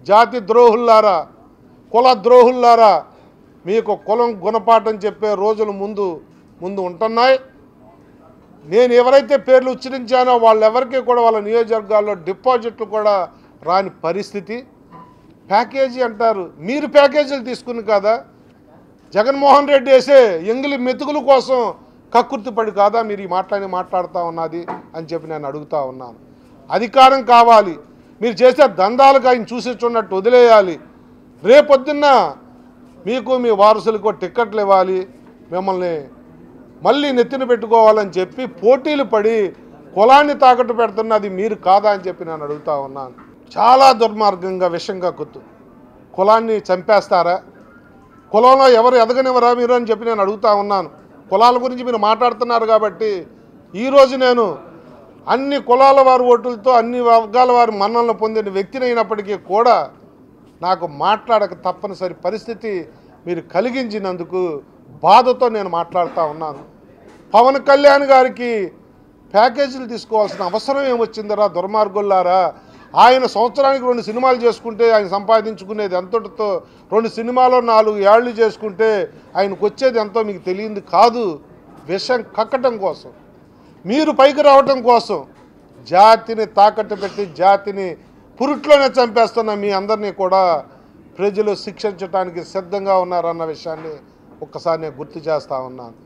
జాతి ద్రోహుల్లారా, కుల ద్రోహుల్లారా, మీకు కులం గుణపాఠం చెప్పే రోజులు ముందు ఉంటున్నాయి. నేను ఎవరైతే పేర్లు ఉచ్చరించానో వాళ్ళెవరికీ కూడా వాళ్ళ నియోజకవర్గాల్లో డిపాజిట్లు కూడా రాని పరిస్థితి. ప్యాకేజీ అంటారు, మీరు ప్యాకేజీలు తీసుకుని కాదా? జగన్మోహన్ రెడ్డి వేసే ఎంగిలి మెతుకుల కోసం కక్కుర్తిపడి కాదా మీరు ఈ మాట్లాడుతూ ఉన్నది అని చెప్పి నేను అడుగుతూ ఉన్నాను. అధికారం కావాలి, మీరు చేసే దందాలకు ఆయన చూసిస్తున్నట్టు వదిలేయాలి. రేపొద్దున్న మీకు మీ వారసులకు టిక్కెట్లు ఇవ్వాలి, మిమ్మల్ని మళ్ళీ నెత్తిన పెట్టుకోవాలని చెప్పి పోటీలు పడి కులాన్ని తాకట్టు పెడుతున్నది మీరు కాదా అని చెప్పి నేను అడుగుతూ ఉన్నాను. చాలా దుర్మార్గంగా విషంగా గుర్తు కులాన్ని చంపేస్తారా? కులంలో ఎవరు ఎదగనివ్వరా మీరు అని చెప్పి నేను అడుగుతూ ఉన్నాను. కులాల గురించి మీరు మాట్లాడుతున్నారు కాబట్టి ఈరోజు నేను అన్ని కులాల వారి ఓటులతో అన్ని వర్గాల వారి మన్ననలు పొందిన వ్యక్తినైనప్పటికీ కూడా నాకు మాట్లాడక తప్పనిసరి పరిస్థితి మీరు కలిగించినందుకు బాధతో నేను మాట్లాడుతూ ఉన్నాను. పవన్ కళ్యాణ్ గారికి ప్యాకేజీలు తీసుకోవాల్సిన అవసరం ఏమొచ్చిందరా దుర్మార్గుల్లారా? ఆయన సంవత్సరానికి 2 సినిమాలు చేసుకుంటే ఆయన సంపాదించుకునేది ఎంతటితో 2 సినిమాలో 4 ఏళ్ళు చేసుకుంటే ఆయనకు వచ్చేది ఎంతో మీకు తెలియంది కాదు. విషం కక్కటం కోసం, మీరు పైకి రావటం కోసం జాతిని తాకట్టు పెట్టి జాతిని పురుట్లోనే చంపేస్తున్న మీ అందరినీ కూడా ప్రజలు శిక్షించడానికి సిద్ధంగా ఉన్నారన్న విషయాన్ని ఒక్కసారి నేను గుర్తు చేస్తూ ఉన్నాను.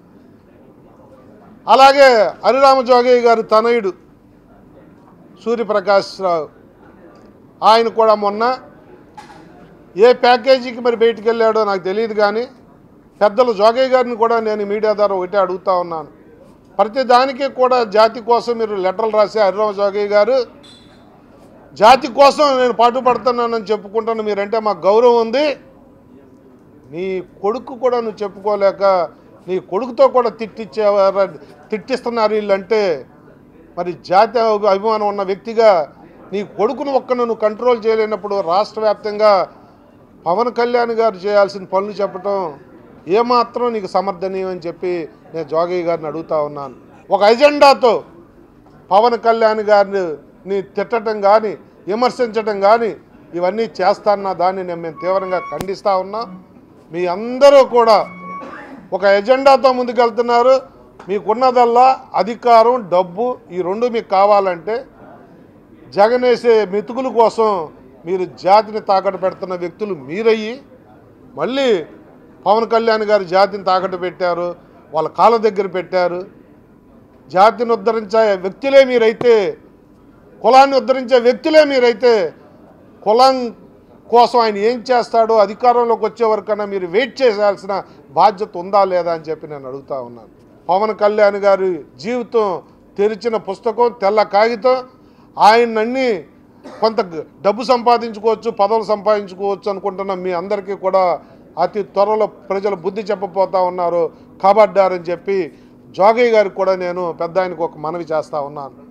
అలాగే హరిరామ జోగయ్య గారి తనయుడు సూర్యప్రకాష్ రావు, ఆయన కూడా మొన్న ఏ ప్యాకేజీకి మరి బయటికి వెళ్ళాడో నాకు తెలియదు, కానీ పెద్దలు జోగయ్య గారిని కూడా నేను మీడియా ద్వారా ఒకటే అడుగుతూ ఉన్నాను. ప్రతి దానికి కూడా జాతి కోసం మీరు లెటర్లు రాసే హరిరామ జోగయ్య గారు, జాతి కోసం నేను పాటుపడుతున్నానని చెప్పుకుంటాను, మీరంటే మాకు గౌరవం ఉంది. నీ కొడుకు కూడా నువ్వు చెప్పుకోలేక నీ కొడుకుతో కూడా తిట్టిస్తున్నారు వీళ్ళంటే, మరి జాతి అభిమానం ఉన్న వ్యక్తిగా నీ కొడుకును నువ్వు కంట్రోల్ చేయలేనప్పుడు రాష్ట్ర వ్యాప్తంగా పవన్ కళ్యాణ్ గారు చేయాల్సిన పనులు చెప్పడం ఏమాత్రం నీకు సమర్థనీయం అని చెప్పి నేను జోగయ్య గారిని అడుగుతూ ఉన్నాను. ఒక ఎజెండాతో పవన్ కళ్యాణ్ గారిని తిట్టడం కానీ విమర్శించడం కానీ ఇవన్నీ చేస్తాన్న దాన్ని మేము తీవ్రంగా ఖండిస్తూ ఉన్నాం. మీ అందరూ కూడా ఒక ఎజెండాతో ముందుకెళ్తున్నారు. మీకున్నదల్లా అధికారం, డబ్బు, ఈ రెండు మీకు కావాలంటే జగన్ వేసే మెతుకుల కోసం మీరు జాతిని తాకట్టు పెడుతున్న వ్యక్తులు మీరయ్యి మళ్ళీ పవన్ కళ్యాణ్ గారు జాతిని తాకట్టు పెట్టారు, వాళ్ళ కాళ్ళ దగ్గర పెట్టారు. జాతిని ఉద్ధరించే వ్యక్తులే మీరైతే, కులాన్ని ఉద్ధరించే వ్యక్తులే మీరైతే, కులం కోసం ఆయన ఏం చేస్తాడో అధికారంలోకి వచ్చే వరకన్నా మీరు వెయిట్ చేయాల్సిన బాధ్యత ఉందా లేదా అని చెప్పి నేను అడుగుతూ ఉన్నాను. పవన్ కళ్యాణ్ గారి జీవితం తెరిచిన పుస్తకం, తెల్ల కాగితం. ఆయన్ని కొంత డబ్బు సంపాదించుకోవచ్చు, పదవులు సంపాదించుకోవచ్చు అనుకుంటున్న మీ అందరికీ కూడా అతి త్వరలో ప్రజలు బుద్ధి చెప్పబోతూ ఉన్నారు. ఖబర్దారని చెప్పి జోగయ్య గారికి కూడా నేను పెద్ద ఆయనకు ఒక మనవి చేస్తూ ఉన్నాను.